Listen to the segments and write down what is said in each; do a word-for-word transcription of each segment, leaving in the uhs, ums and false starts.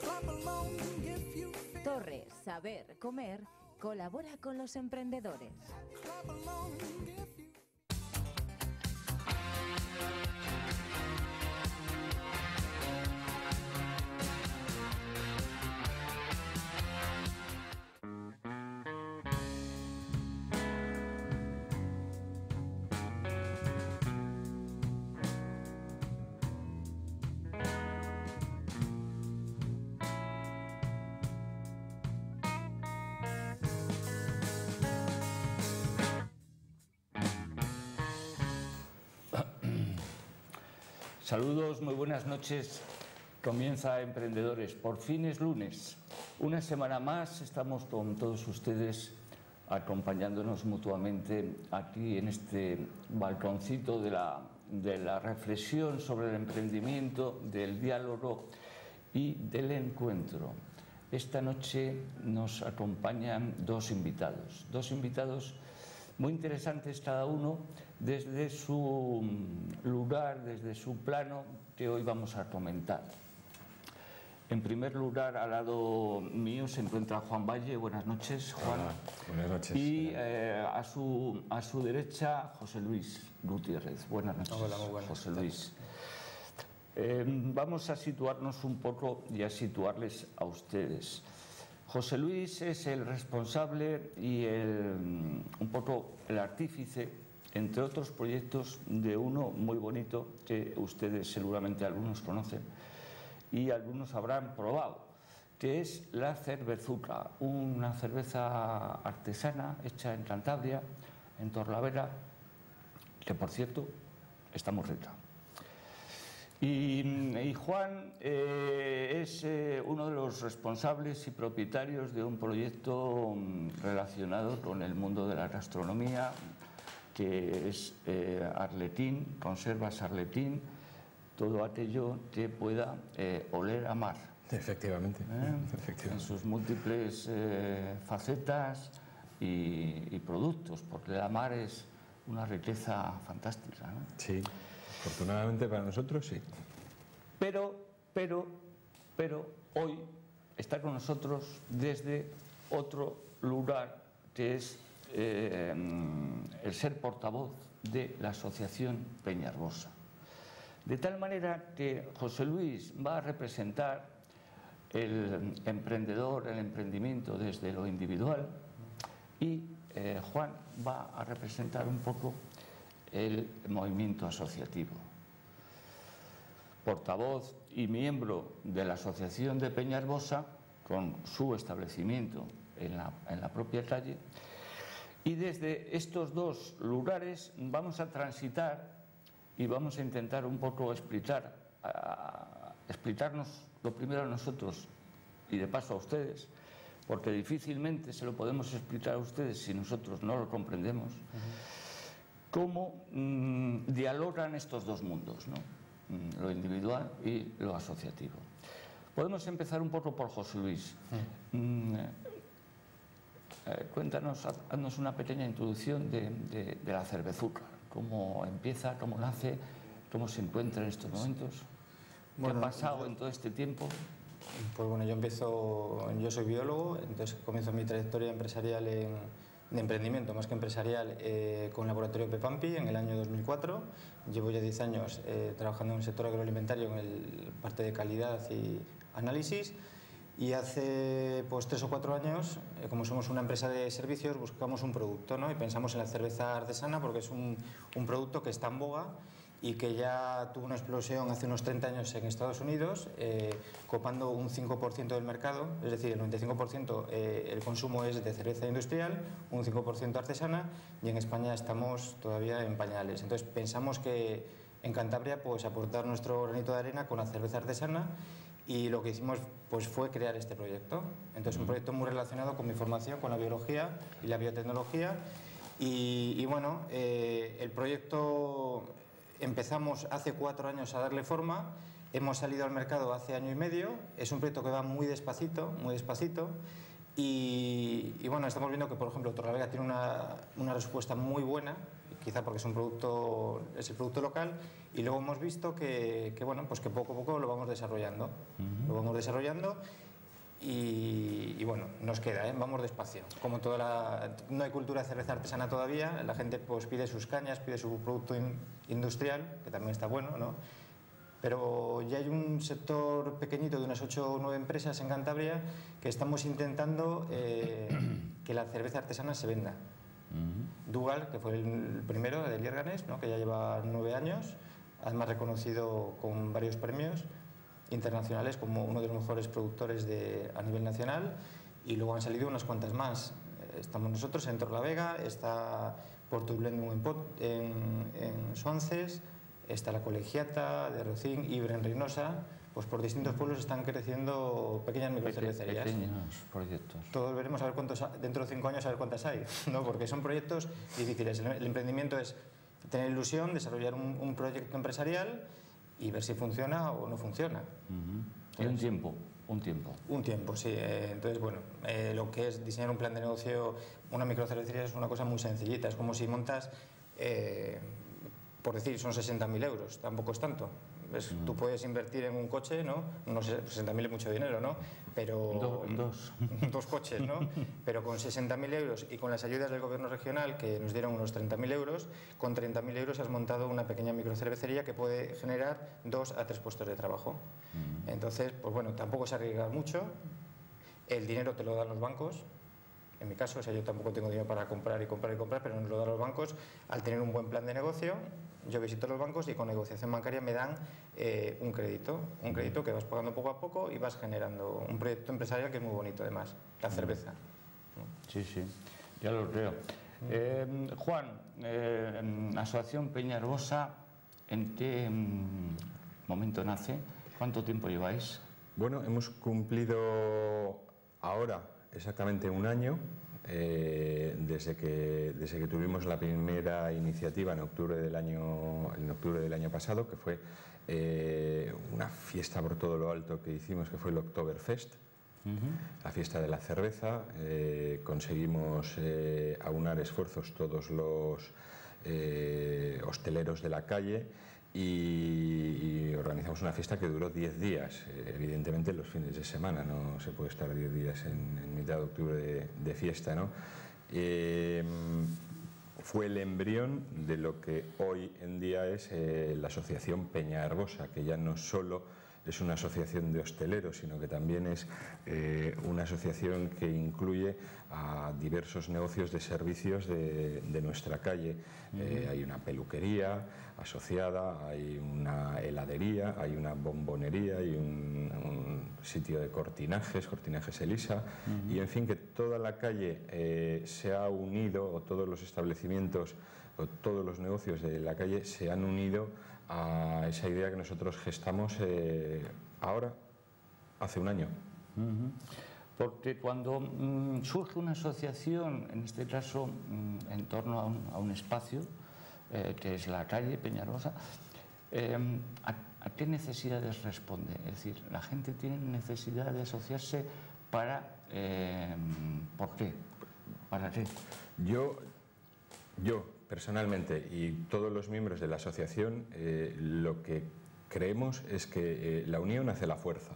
Torre Saber Comer colabora con los emprendedores. Saludos, muy buenas noches. Comienza Emprendedores. Por fin es lunes. Una semana más estamos con todos ustedes acompañándonos mutuamente aquí en este balconcito de la, de la reflexión sobre el emprendimiento, del diálogo y del encuentro. Esta noche nos acompañan dos invitados, dos invitados muy interesantes cada uno desde su lugar, desde su plano que hoy vamos a comentar. En primer lugar, al lado mío se encuentra Juan Valle. Buenas noches, Juan. Hola, buenas noches. Y eh, a, su, a su derecha, José Luis Gutiérrez. Buenas noches. Hola, muy buenas. José Luis. Eh, vamos a situarnos un poco y a situarles a ustedes. José Luis es el responsable y el, un poco el artífice, entre otros proyectos, de uno muy bonito que ustedes seguramente algunos conocen y algunos habrán probado, que es la Cervezuca, una cerveza artesana hecha en Cantabria, en Torlavera, que por cierto está muy rica. Y, y Juan eh, es eh, uno de los responsables y propietarios de un proyecto relacionado con el mundo de la gastronomía, que es eh, Arletín, Conservas Arletín, todo aquello que pueda eh, oler a mar. Efectivamente, ¿Eh? efectivamente. En sus múltiples eh, facetas y, y productos, porque la mar es una riqueza fantástica, ¿no? Sí. Afortunadamente para nosotros, sí. Pero, pero, pero hoy está con nosotros desde otro lugar, que es eh, el ser portavoz de la Asociación Peñarbosa. De tal manera que José Luis va a representar el emprendedor, el emprendimiento desde lo individual, y eh, Juan va a representar un poco el movimiento asociativo. Portavoz y miembro de la Asociación de Peñarbosa, con su establecimiento en la, en la propia calle, y desde estos dos lugares vamos a transitar y vamos a intentar un poco explicar, a, explicarnos lo primero a nosotros y de paso a ustedes, porque difícilmente se lo podemos explicar a ustedes si nosotros no lo comprendemos. Uh-huh. Cómo mmm, dialogan estos dos mundos, ¿no? Mm, lo individual y lo asociativo. Podemos empezar un poco por José Luis. Mm. Mm, eh, cuéntanos, haznos una pequeña introducción de, de, de la Cervezuca. ¿Cómo empieza, cómo nace, cómo se encuentra en estos momentos? Bueno, ¿qué ha pasado yo, en todo este tiempo? Pues bueno, yo empiezo, yo soy biólogo, entonces comienzo mi trayectoria empresarial en de emprendimiento, más que empresarial, eh, con Laboratorio Pepampi en el año dos mil cuatro. Llevo ya diez años eh, trabajando en el sector agroalimentario en el parte de calidad y análisis, y hace pues tres o cuatro años, eh, como somos una empresa de servicios, buscamos un producto, ¿no? Y pensamos en la cerveza artesana porque es un, un producto que está en boga y que ya tuvo una explosión hace unos treinta años en Estados Unidos, eh, copando un cinco por ciento del mercado, es decir, el noventa y cinco por ciento eh, el consumo es de cerveza industrial, un cinco por ciento artesana, y en España estamos todavía en pañales. Entonces pensamos que en Cantabria pues aportar nuestro granito de arena con la cerveza artesana, y lo que hicimos pues fue crear este proyecto. Entonces un proyecto muy relacionado con mi formación, con la biología y la biotecnología, y, y bueno, eh, el proyecto empezamos hace cuatro años a darle forma, hemos salido al mercado hace año y medio, es un proyecto que va muy despacito, muy despacito, y, y bueno, estamos viendo que por ejemplo Torlavega tiene una, una respuesta muy buena, quizá porque es un producto, es el producto local, y luego hemos visto que, que, bueno, pues que poco a poco lo vamos desarrollando, uh-huh. lo vamos desarrollando y, y bueno, nos queda, ¿eh? Vamos despacio. Como toda la, no hay cultura de cerveza artesana todavía, la gente pues pide sus cañas, pide su producto in, industrial, que también está bueno, ¿no? Pero ya hay un sector pequeñito de unas ocho o nueve empresas en Cantabria que estamos intentando eh, que la cerveza artesana se venda. Uh-huh. Dugal, que fue el primero de Lierganes, ¿no? Que ya lleva nueve años, además reconocido con varios premios internacionales como uno de los mejores productores de, a nivel nacional, y luego han salido unas cuantas más. Estamos nosotros en Torlavega, está Porto Blendum en, Pot, en, en Sonces, está la Colegiata de Rocín, Ibre en Reynosa. Pues por distintos pueblos están creciendo pequeñas microcervecerías. Pequeños proyectos. Todos veremos a ver cuántos, dentro de cinco años a ver cuántas hay, ¿no? Porque son proyectos difíciles. El, el emprendimiento es tener ilusión, desarrollar un, un proyecto empresarial y ver si funciona o no funciona. Uh-huh. Y un tiempo, un tiempo. Un tiempo, sí. Eh, entonces, bueno, eh, lo que es diseñar un plan de negocio, una microcervecería es una cosa muy sencillita. Es como si montas, eh, por decir, son sesenta mil euros, tampoco es tanto. ¿Ves? Uh-huh. Tú puedes invertir en un coche, ¿no? No sé, sesenta mil es mucho dinero, ¿no? Pero Do, dos. dos coches, ¿no? Pero con sesenta mil euros y con las ayudas del gobierno regional, que nos dieron unos treinta mil euros, con treinta mil euros has montado una pequeña microcervecería que puede generar dos a tres puestos de trabajo. Uh-huh. Entonces, pues bueno, tampoco se arriesga mucho. El dinero te lo dan los bancos. En mi caso, o sea, yo tampoco tengo dinero para comprar y comprar y comprar, pero nos lo dan los bancos al tener un buen plan de negocio. Yo visito los bancos y con negociación bancaria me dan eh, un crédito, un crédito que vas pagando poco a poco y vas generando un proyecto empresarial que es muy bonito además, la cerveza. Sí, sí, ya lo creo. Eh, Juan, eh, Asociación Peñarbosa, ¿en qué momento nace? ¿Cuánto tiempo lleváis? Bueno, hemos cumplido ahora exactamente un año. Eh, desde que desde que tuvimos la primera iniciativa en octubre del año en octubre del año pasado, que fue eh, una fiesta por todo lo alto que hicimos, que fue el Oktoberfest, uh-huh. la fiesta de la cerveza. Eh, conseguimos eh, aunar esfuerzos todos los eh, hosteleros de la calle y, y organizamos una fiesta que duró diez días, eh, evidentemente los fines de semana, no se puede estar diez días en, en mitad de octubre de, de fiesta, ¿no? Eh, fue el embrión de lo que hoy en día es eh, la Asociación Peñarbosa, que ya no solo es una asociación de hosteleros, sino que también es eh, una asociación que incluye a diversos negocios de servicios de, de nuestra calle. Uh-huh. Eh, hay una peluquería asociada, hay una heladería, hay una bombonería, hay un, un sitio de cortinajes, cortinajes Elisa, uh-huh. y en fin, que toda la calle eh, se ha unido, o todos los establecimientos, o todos los negocios de la calle se han unido a esa idea que nosotros gestamos eh, ahora, hace un año. Uh-huh. Porque cuando mm, surge una asociación, en este caso mm, en torno a un, a un espacio, eh, que es la calle Peñarbosa, eh, ¿a, ¿a qué necesidades responde? Es decir, la gente tiene necesidad de asociarse para... Eh, ¿por qué? ¿Para qué? Yo, yo personalmente y todos los miembros de la asociación, eh, lo que creemos es que eh, la unión hace la fuerza.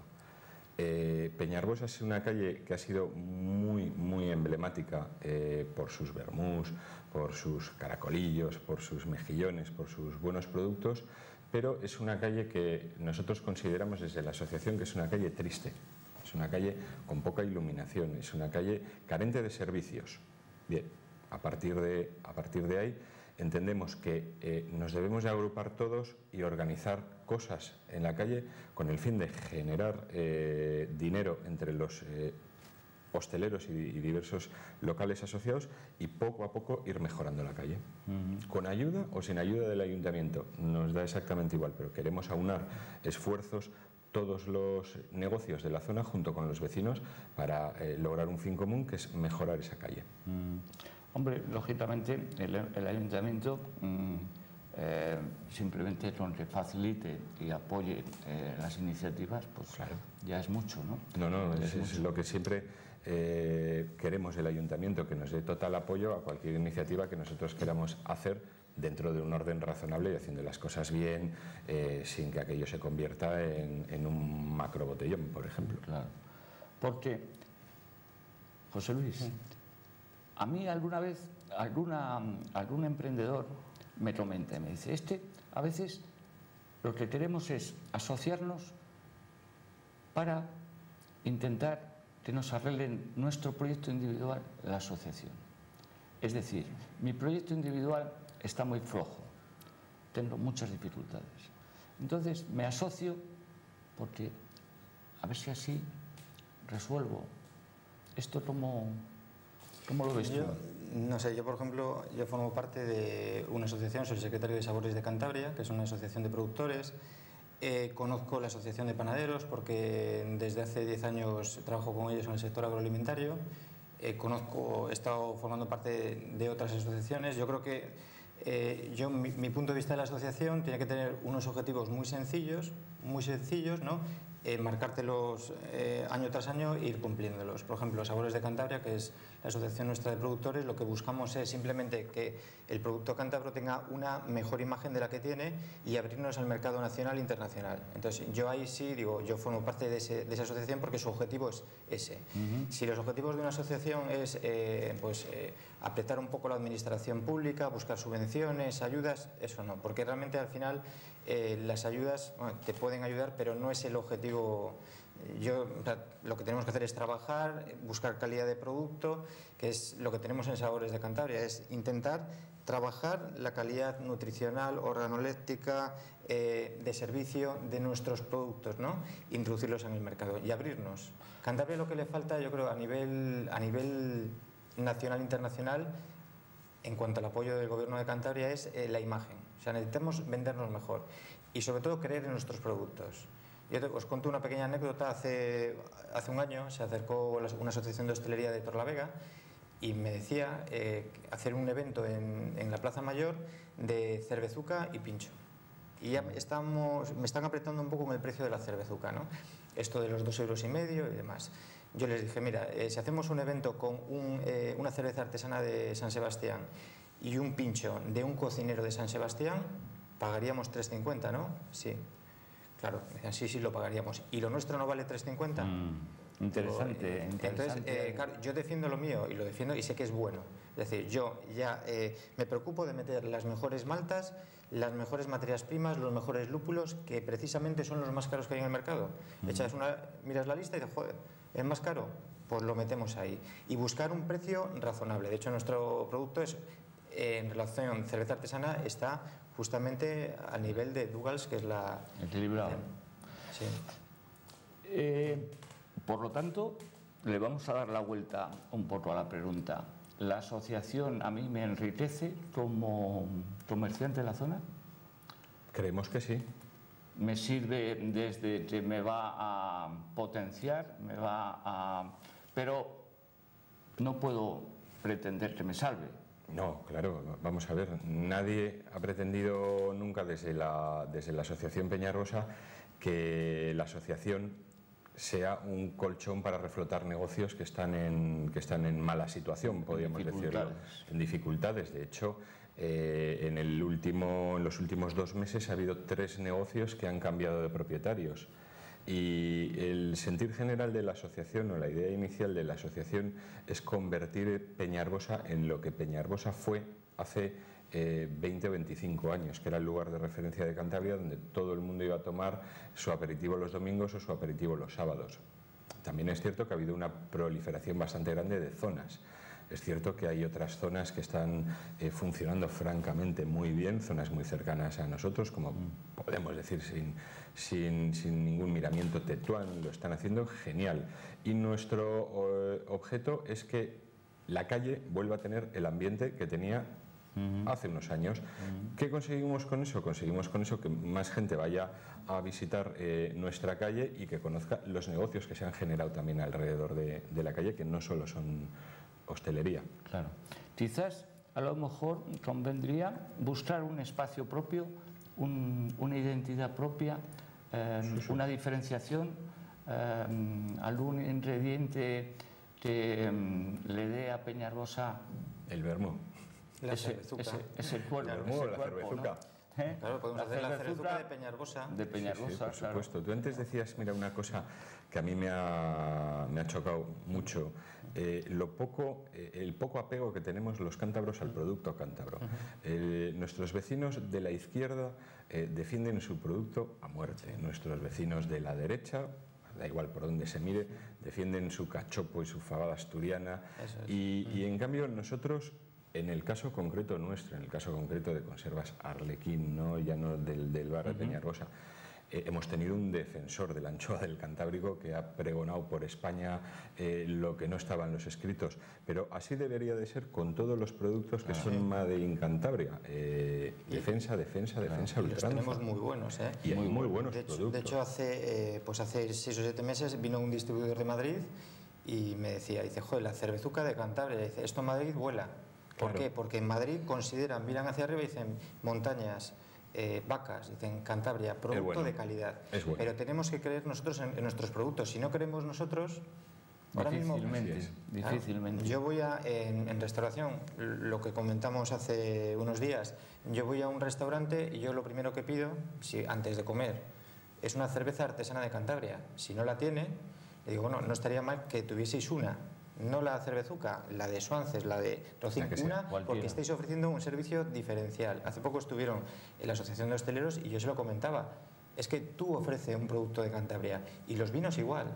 Eh, Peñarbosa es una calle que ha sido muy, muy emblemática eh, por sus vermús, por sus caracolillos, por sus mejillones, por sus buenos productos, pero es una calle que nosotros consideramos desde la asociación que es una calle triste, es una calle con poca iluminación, es una calle carente de servicios. Bien, a partir de, a partir de ahí entendemos que eh, nos debemos de agrupar todos y organizar cosas en la calle con el fin de generar eh, dinero entre los eh, hosteleros y, y diversos locales asociados y poco a poco ir mejorando la calle. Uh-huh. Con ayuda o sin ayuda del ayuntamiento, nos da exactamente igual, pero queremos aunar esfuerzos todos los negocios de la zona junto con los vecinos para eh, lograr un fin común, que es mejorar esa calle. Uh-huh. Hombre, lógicamente el, el ayuntamiento mmm, eh, simplemente con que facilite y apoye eh, las iniciativas, pues claro, ya es mucho, ¿no? No, no, es, es, es lo que siempre eh, queremos del ayuntamiento, que nos dé total apoyo a cualquier iniciativa que nosotros queramos hacer dentro de un orden razonable y haciendo las cosas bien, eh, sin que aquello se convierta en, en un macro botellón, por ejemplo. Claro. Porque, José Luis, sí. a mí alguna vez alguna, algún emprendedor me comenta y me dice, este, a veces lo que queremos es asociarnos para intentar que nos arreglen nuestro proyecto individual, la asociación. Es decir, mi proyecto individual está muy flojo, tengo muchas dificultades. Entonces me asocio porque a ver si así resuelvo. ¿Esto cómo, cómo lo ves tú? Yo, no sé, yo por ejemplo, yo formo parte de una asociación, soy el secretario de Sabores de Cantabria, que es una asociación de productores. Eh, conozco la asociación de panaderos porque desde hace diez años trabajo con ellos en el sector agroalimentario. Eh, conozco, he estado formando parte de, de otras asociaciones. Yo creo que eh, yo, mi, mi punto de vista de la asociación tiene que tener unos objetivos muy sencillos, muy sencillos, ¿no? Eh, marcártelos eh, año tras año e ir cumpliéndolos. Por ejemplo, Sabores de Cantabria, que es la asociación nuestra de productores, lo que buscamos es simplemente que el producto cántabro tenga una mejor imagen de la que tiene y abrirnos al mercado nacional e internacional. Entonces, yo ahí sí digo, yo formo parte de, ese, de esa asociación porque su objetivo es ese. Uh-huh. Si los objetivos de una asociación es eh, pues, eh, apretar un poco la administración pública, buscar subvenciones, ayudas, eso no, porque realmente al final eh, las ayudas bueno, te pueden ayudar, pero no es el objetivo. Yo, o sea, lo que tenemos que hacer es trabajar, buscar calidad de producto, que es lo que tenemos en Sabores de Cantabria, es intentar trabajar la calidad nutricional, organoléptica, eh, de servicio de nuestros productos, ¿no? Introducirlos en el mercado y abrirnos. Cantabria lo que le falta, yo creo, a nivel, a nivel nacional e internacional, en cuanto al apoyo del Gobierno de Cantabria, es eh, la imagen. O sea, necesitamos vendernos mejor y sobre todo creer en nuestros productos. Yo te, os cuento una pequeña anécdota. Hace, hace un año se acercó una asociación de hostelería de Torlavega y me decía eh, hacer un evento en, en la Plaza Mayor de cervezuca y pincho. Y ya estamos, me están apretando un poco con el precio de la cervezuca, ¿no? Esto de los dos euros y medio y demás. Yo les dije, mira, eh, si hacemos un evento con un, eh, una cerveza artesana de San Sebastián y un pincho de un cocinero de San Sebastián, pagaríamos tres cincuenta, ¿no? Sí. Claro, sí, sí, lo pagaríamos. ¿Y lo nuestro no vale tres cincuenta? Mm, interesante, eh, interesante. Entonces, eh, claro, yo defiendo lo mío y lo defiendo y sé que es bueno. Es decir, yo ya eh, me preocupo de meter las mejores maltas, las mejores materias primas, los mejores lúpulos, que precisamente son los más caros que hay en el mercado. Mm. Echas una, miras la lista y dices, joder, ¿es más caro? Pues lo metemos ahí. Y buscar un precio razonable. De hecho, nuestro producto es, eh, en relación cerveza artesana, está justamente a nivel de Dugals, que es la... Equilibrado. Sí. Eh, por lo tanto, le vamos a dar la vuelta un poco a la pregunta. ¿La asociación a mí me enriquece como comerciante de la zona? Creemos que sí. Me sirve desde que me va a potenciar, me va a... pero no puedo pretender que me salve. No, claro, vamos a ver, nadie ha pretendido nunca desde la, desde la Asociación Peñarrosa que la asociación sea un colchón para reflotar negocios que están en, que están en mala situación, podríamos decirlo, en dificultades. De hecho, eh, en, el último, en los últimos dos meses ha habido tres negocios que han cambiado de propietarios. Y el sentir general de la asociación, o la idea inicial de la asociación, es convertir Peñarbosa en lo que Peñarbosa fue hace eh, veinte o veinticinco años, que era el lugar de referencia de Cantabria donde todo el mundo iba a tomar su aperitivo los domingos o su aperitivo los sábados. También es cierto que ha habido una proliferación bastante grande de zonas. Es cierto que hay otras zonas que están eh, funcionando francamente muy bien, zonas muy cercanas a nosotros, como podemos decir sin, sin, sin ningún miramiento, Tetuán, lo están haciendo genial. Y nuestro eh, objeto es que la calle vuelva a tener el ambiente que tenía uh-huh. hace unos años. Uh-huh. ¿Qué conseguimos con eso? Conseguimos con eso que más gente vaya a visitar eh, nuestra calle y que conozca los negocios que se han generado también alrededor de, de la calle, que no solo son hostelería. Claro. Quizás a lo mejor convendría buscar un espacio propio, un, una identidad propia, eh, sí, sí. una diferenciación, eh, algún ingrediente que eh, le dé a Peñarbosa. El vermú. La ese, cervezuca. ese, ese cuerpo, Claro, ese la cuerpo, cervezuca. ¿no? ¿Eh? Claro, podemos hacer la cervezuca de Peñarbosa. De Peñarbosa, Sí, sí, por claro. supuesto. Tú antes decías, mira, una cosa que a mí me ha, me ha chocado mucho, eh, lo poco, eh, el poco apego que tenemos los cántabros al producto cántabro. Eh, nuestros vecinos de la izquierda eh, defienden su producto a muerte. Nuestros vecinos de la derecha, da igual por donde se mire, defienden su cachopo y su fabada asturiana. Eso es. Y, y en cambio nosotros, en el caso concreto nuestro, en el caso concreto de Conservas Arlequín, ¿no? Ya no del, del bar de Peñarbosa, eh, hemos tenido un defensor de la anchoa del Cantábrico que ha pregonado por España eh, lo que no estaba en los escritos, pero así debería de ser con todos los productos que son Made in Cantabria. Eh, defensa, defensa, defensa, Y los ultranza. tenemos muy buenos, ¿eh? Y hay muy, muy buenos de hecho, productos. De hecho, hace, eh, pues hace seis o siete meses vino un distribuidor de Madrid y me decía, dice, joder, la cervezuca de Cantabria, dice, esto en Madrid vuela. ¿Por Claro. qué? Porque en Madrid consideran, miran hacia arriba y dicen montañas, eh, vacas, dicen Cantabria, producto bueno. de calidad. Es bueno. Pero tenemos que creer nosotros en, en nuestros productos. Si no creemos nosotros, ahora mismo... Difícilmente, Así es. Claro, difícilmente. yo voy a, en, en restauración, lo que comentamos hace unos días, yo voy a un restaurante y yo lo primero que pido, si antes de comer, es una cerveza artesana de Cantabria. Si no la tiene, le digo, bueno, no estaría mal que tuvieseis una. No la cervezuca, la de Suances, la de Rocín, La que sea, una, cualquiera. porque estáis ofreciendo un servicio diferencial. Hace poco estuvieron en la Asociación de Hosteleros y yo se lo comentaba. Es que tú ofreces un producto de Cantabria y los vinos igual.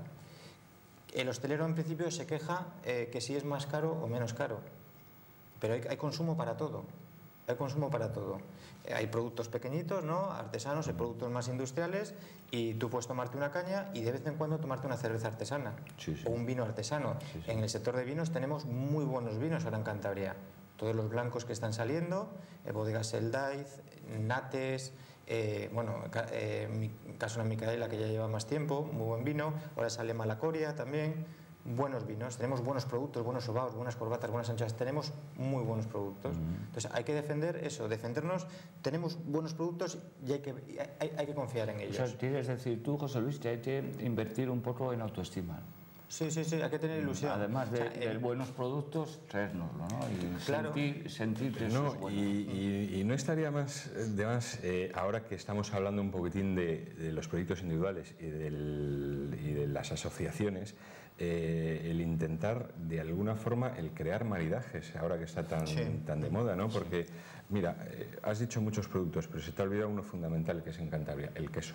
El hostelero en principio se queja eh, que si es más caro o menos caro, pero hay, hay consumo para todo. Hay consumo para todo. Eh, hay productos pequeñitos, ¿no? Artesanos, hay productos más industriales y tú puedes tomarte una caña y de vez en cuando tomarte una cerveza artesana Sí, sí. o un vino artesano. Sí, sí. En el sector de vinos tenemos muy buenos vinos ahora en Cantabria. Todos los blancos que están saliendo, eh, bodegas Eldaiz, Nates, eh, bueno, ca- eh, mi Casona Micaela, que ya lleva más tiempo, muy buen vino. Ahora sale Malacoria también. Buenos vinos, tenemos buenos productos, buenos sobaos, buenas corbatas, buenas anchoas, tenemos muy buenos productos. Entonces hay que defender eso, defendernos, tenemos buenos productos y hay que, hay, hay que confiar en O ellos. sea, quieres decir tú, José Luis, que hay que invertir un poco en autoestima. Sí, sí, sí, hay que tener ilusión. Además de, O sea, de el- buenos productos, traérnoslo, ¿no? Y Claro. sentir, sentir que eso No, es bueno. y, y- y no estaría más de más, eh, ahora que estamos hablando un poquitín de, de los proyectos individuales y, del- y de las asociaciones, eh, el intentar de alguna forma el crear maridajes, ahora que está tan, Sí. tan de moda, ¿no? Porque, mira, eh, has dicho muchos productos, pero se te ha olvidado uno fundamental que es en Cantabria, el queso.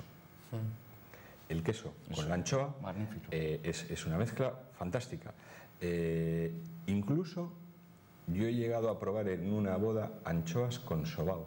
El queso con la anchoa Magnífico. eh, es, es una mezcla fantástica. Eh, incluso yo he llegado a probar en una boda anchoas con sobao.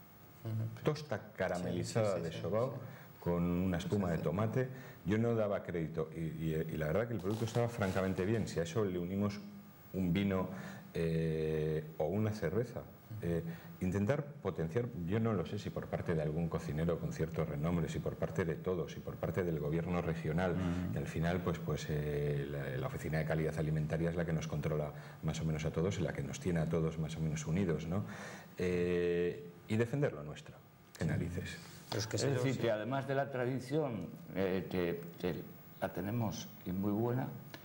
Tosta caramelizada Sí, sí, sí, de sí, sobao con una espuma de tomate. Yo no daba crédito y, y- y la verdad que el producto estaba francamente bien. Si a eso le unimos un vino eh, o una cerveza, eh, intentar potenciar, yo no lo sé si por parte de algún cocinero con cierto renombre, si por parte de todos, si por parte del gobierno regional, y al final pues, pues eh, la, la Oficina de Calidad Alimentaria es la que nos controla más o menos a todos y la que nos tiene a todos más o menos unidos, ¿no? Eh, y defender lo nuestro, qué narices. Los Es queseros, decir, sí. que además de la tradición, eh, que, que la tenemos y muy buena,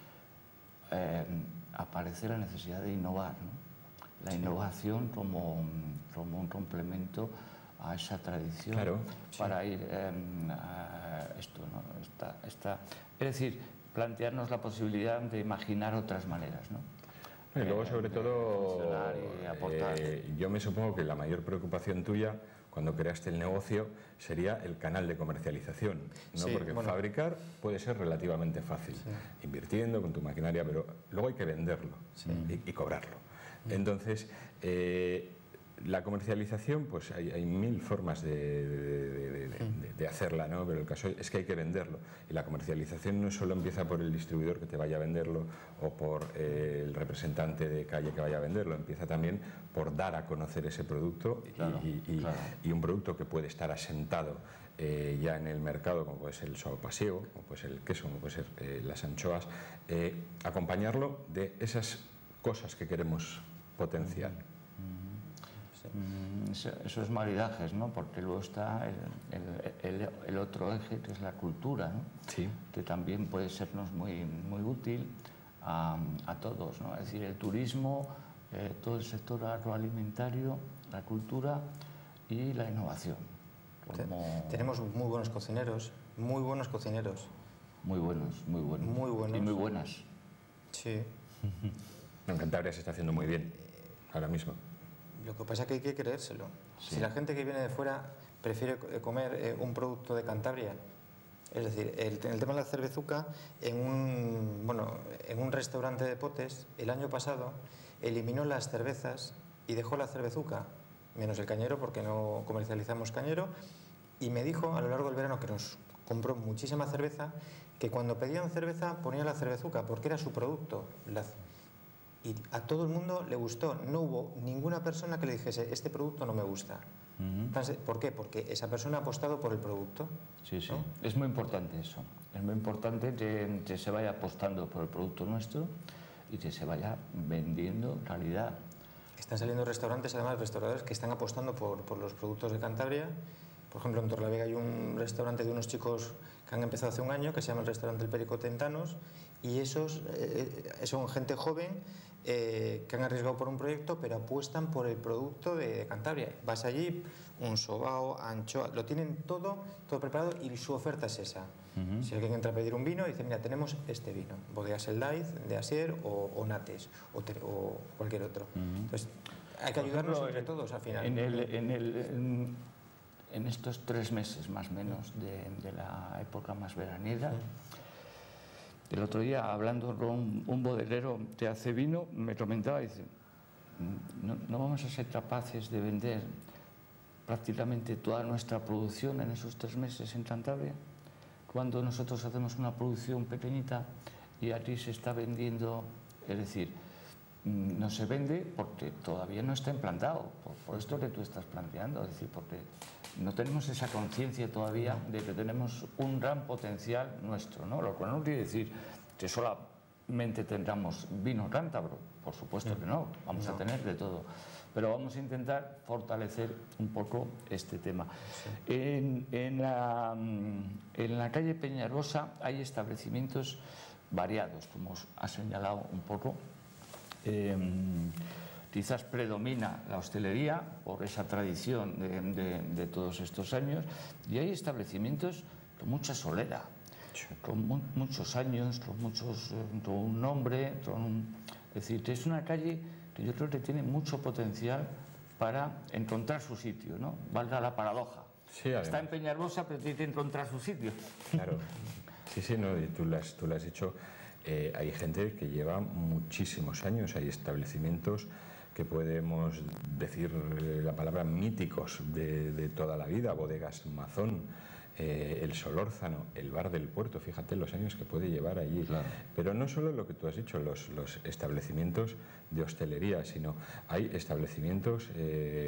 eh, aparece la necesidad de innovar, ¿no? La innovación como, como un complemento a esa tradición Claro. para ir eh, a esto, ¿no? Esta, esta, es decir, plantearnos la posibilidad de imaginar otras maneras, ¿no? Y luego, Eh, sobre de todo, funcionar y aportar. eh, yo me supongo que la mayor preocupación tuya cuando creaste el negocio sería el canal de comercialización, ¿no? Sí, Porque bueno. fabricar puede ser relativamente fácil, invirtiendo con tu maquinaria, pero luego hay que venderlo y, y cobrarlo. Entonces, eh, la comercialización, pues hay, hay mil formas de, de- de- de- de- de hacerla, ¿no? Pero el caso es que hay que venderlo. Y la comercialización no solo empieza por el distribuidor que te vaya a venderlo o por eh, el representante de calle que vaya a venderlo, empieza también por dar a conocer ese producto y, Claro, y- y- claro. y un producto que puede estar asentado eh, ya en el mercado, como puede ser el suave pasiego, como puede ser el queso, como puede ser eh, las anchoas, eh, acompañarlo de esas cosas que queremos potenciar. Mm, eso- Esos maridajes, ¿no? Porque luego está el, el- el- el otro eje, que es la cultura, ¿no? Sí. Que también puede sernos muy, muy útil a, a todos, ¿no? Es decir, el turismo eh, todo el sector agroalimentario, la cultura y la innovación. Como... Tenemos muy buenos cocineros, muy buenos cocineros. Muy buenos, muy buenos. Muy buenos. Y muy buenas. Sí. En Cantabria se está haciendo muy bien, ahora mismo. Lo que pasa es que hay que creérselo. Sí. Si la gente que viene de fuera prefiere comer eh, un producto de Cantabria, es decir, el, el tema de la cervezuca, en un, bueno, en un restaurante de potes, el año pasado, eliminó las cervezas y dejó la cervezuca, menos el cañero, porque no comercializamos cañero, y me dijo a lo largo del verano que nos compró muchísima cerveza, que cuando pedían cerveza ponía la cervezuca, porque era su producto. La, y a todo el mundo le gustó, no hubo ninguna persona que le dijese, este producto no me gusta. Uh-huh. Entonces, ¿por qué? Porque esa persona ha apostado por el producto. Sí, sí. ¿No? Es muy importante eso. Es muy importante que, que se vaya apostando por el producto nuestro y que se vaya vendiendo calidad. Están saliendo restaurantes, además, restauradores que están apostando por, por los productos de Cantabria. Por ejemplo, en Torlavega hay un restaurante de unos chicos que han empezado hace un año, que se llama el restaurante El Perico Tentanos, y esos eh, son gente joven eh, que han arriesgado por un proyecto, pero apuestan por el producto de, de Cantabria. Vas allí, un sobao, anchoa, lo tienen todo, todo preparado y su oferta es esa. Uh-huh. Si alguien entra a pedir un vino, dice, mira, tenemos este vino, Bodegas El Daiz, de Asier o, o Nates, o, te, o cualquier otro. Uh-huh. Entonces, hay que ayudarnos entre todos al final. En el... En el en... En estos tres meses más o menos de, de la época más veraniega, el otro día hablando con un bodeguero que hace vino, me comentaba, dice, no, no vamos a ser capaces de vender prácticamente toda nuestra producción en esos tres meses en Cantabria, cuando nosotros hacemos una producción pequeñita y aquí se está vendiendo, es decir, no se vende porque todavía no está implantado, por, por esto que tú estás planteando, es decir, porque no tenemos esa conciencia todavía de que tenemos un gran potencial nuestro, ¿no? Lo cual no quiere decir que solamente tengamos vino cántabro, por supuesto que no, vamos no. a tener de todo, pero vamos a intentar fortalecer un poco este tema. Sí. En, en, la, en la calle Peñarosa hay establecimientos variados, como os ha señalado un poco. Eh, quizás predomina la hostelería por esa tradición de, de, de todos estos años, y hay establecimientos con mucha solera, con mu muchos años, con, muchos, con un nombre, con un, es decir, que es una calle que yo creo que tiene mucho potencial para encontrar su sitio, ¿no? Valga la paradoja. Sí, está en Peñarbosa, pero tiene que encontrar su sitio. Claro, sí, sí, no, y tú lo has, tú lo has dicho. Eh, hay gente que lleva muchísimos años, hay establecimientos que podemos decir eh, la palabra míticos de, de toda la vida, Bodegas Mazón, eh, el Solórzano, el Bar del Puerto, fíjate los años que puede llevar allí. Claro. Pero no solo lo que tú has dicho, los, los establecimientos de hostelería, sino hay establecimientos eh,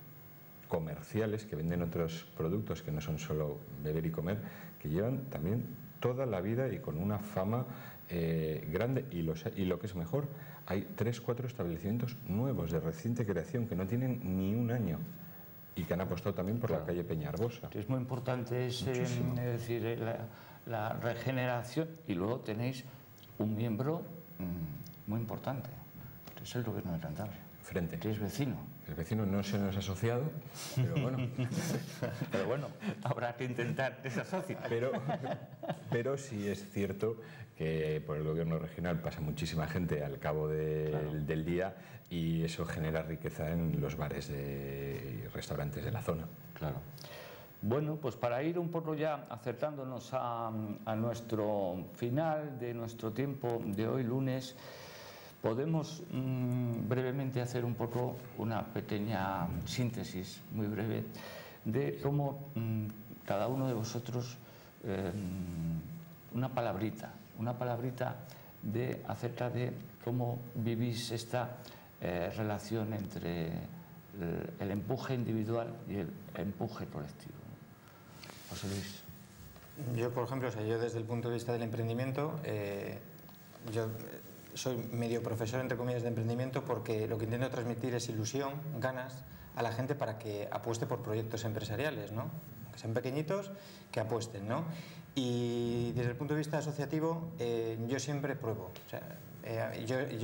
comerciales que venden otros productos que no son solo beber y comer, que llevan también toda la vida y con una fama eh, grande, y, los, y lo que es mejor, hay tres, cuatro establecimientos nuevos de reciente creación que no tienen ni un año y que han apostado también por claro. la calle Peñarbosa. Es muy importante es, eh, es decir, la, la regeneración, y luego tenéis un miembro mmm, muy importante, que es el gobierno de Cantabria. Frente. Que es vecino. El vecino no se nos ha asociado, pero bueno. Pero bueno, habrá que intentar que se asocie. Pero, pero sí es cierto que por el gobierno regional pasa muchísima gente al cabo de, claro. del día, y eso genera riqueza en los bares de, y restaurantes de la zona. Claro. Bueno, pues para ir un poco ya acercándonos a, a nuestro final de nuestro tiempo de hoy lunes, podemos mmm, brevemente hacer un poco una pequeña síntesis, muy breve, de cómo mmm, cada uno de vosotros, eh, una palabrita, una palabrita de, acerca de cómo vivís esta eh, relación entre el, el empuje individual y el empuje colectivo. José Luis. Yo, por ejemplo, o sea, yo desde el punto de vista del emprendimiento, eh, yo soy medio profesor, entre comillas, de emprendimiento, porque lo que intento transmitir es ilusión, ganas a la gente para que apueste por proyectos empresariales, ¿no? Que sean pequeñitos, que apuesten, ¿no? Y desde el punto de vista asociativo, eh, yo siempre pruebo. O sea, eh, yo, yo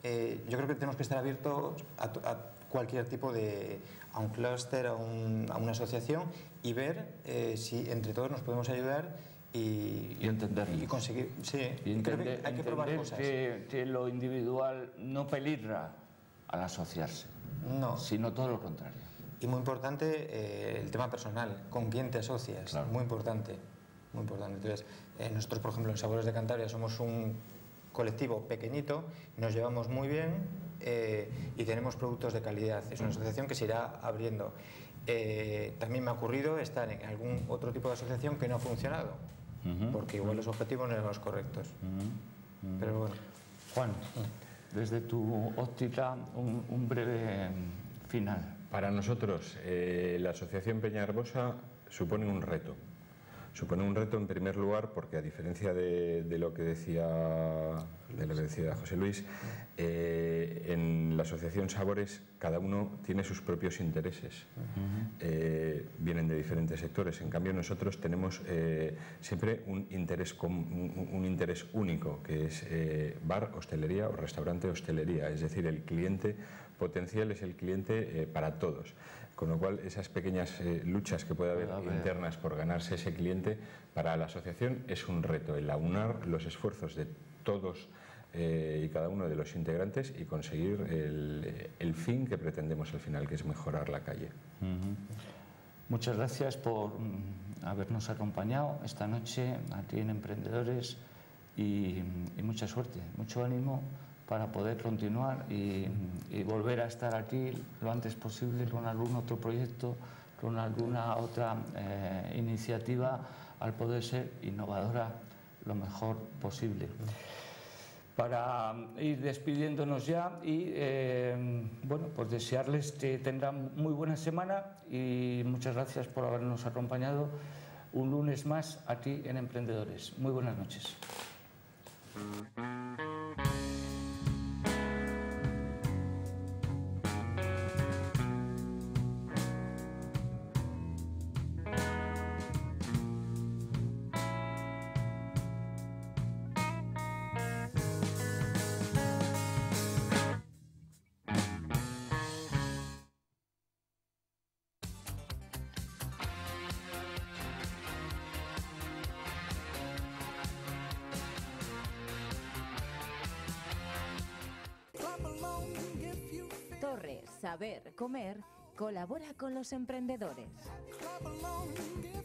eh, yo creo que tenemos que estar abiertos a, a cualquier tipo de, a un clúster, a, un, a una asociación y ver eh, si entre todos nos podemos ayudar y, y entendernos. Y conseguir, sí, y entender, creo que hay que probar cosas. Que, que lo individual no peligra al asociarse, no. sino todo lo contrario. Y muy importante eh, el tema personal, con quién te asocias, claro. muy importante, muy importante. Entonces, eh, nosotros, por ejemplo, en Sabores de Cantabria somos un colectivo pequeñito, nos llevamos muy bien eh, y tenemos productos de calidad. Es una asociación que se irá abriendo. Eh, también me ha ocurrido estar en algún otro tipo de asociación que no ha funcionado, uh-huh. porque igual los objetivos no eran los correctos. Uh-huh. Uh-huh. Pero bueno. Juan, desde tu óptica, un, un breve final. Para nosotros, eh, la Asociación Peñaherbosa supone un reto. Supone un reto en primer lugar porque, a diferencia de, de, lo, que decía, de lo que decía José Luis, eh, en la Asociación Sabores cada uno tiene sus propios intereses. Uh-huh. eh, vienen de diferentes sectores. En cambio, nosotros tenemos eh, siempre un interés, un, un interés único, que es eh, bar, hostelería o restaurante, hostelería. Es decir, el cliente potencial es el cliente eh, para todos. Con lo cual, esas pequeñas eh, luchas que puede haber internas por ganarse ese cliente, para la asociación es un reto, el aunar los esfuerzos de todos eh, y cada uno de los integrantes y conseguir el, el fin que pretendemos al final, que es mejorar la calle. Uh-huh. Muchas gracias por mm, habernos acompañado esta noche aquí en Emprendedores y, y mucha suerte, mucho ánimo para poder continuar y, y volver a estar aquí lo antes posible con algún otro proyecto, con alguna otra eh, iniciativa, al poder ser innovadora lo mejor posible. Para ir despidiéndonos ya y eh, bueno, pues desearles que tengan muy buena semana y muchas gracias por habernos acompañado un lunes más aquí en Emprendedores. Muy buenas noches. Torres Saber Comer colabora con los emprendedores.